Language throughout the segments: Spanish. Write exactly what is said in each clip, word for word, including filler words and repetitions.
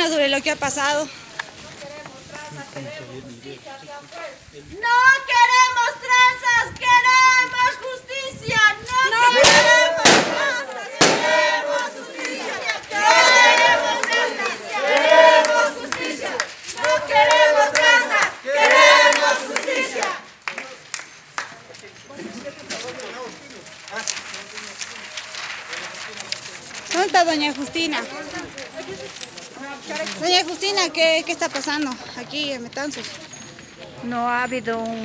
sobre lo que ha pasado. No queremos tranzas, queremos justicia. No, no queremos tranzas, queremos justicia. Queremos justicia, queremos justicia. No queremos tranzas, queremos justicia. ¿Dónde está doña Justina? Doña Justina, ¿qué, qué está pasando aquí en Betanzos? No, ha habido un,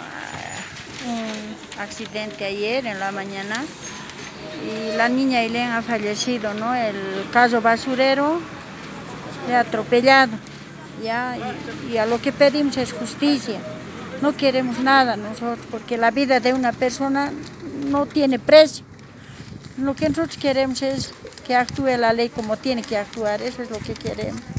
un accidente ayer en la mañana y la niña Ailén ha fallecido, ¿no? El caso basurero le ha atropellado, ¿ya? Y, y a lo que pedimos es justicia. No queremos nada nosotros, porque la vida de una persona no tiene precio. Lo que nosotros queremos es que actúe la ley como tiene que actuar, eso es lo que queremos.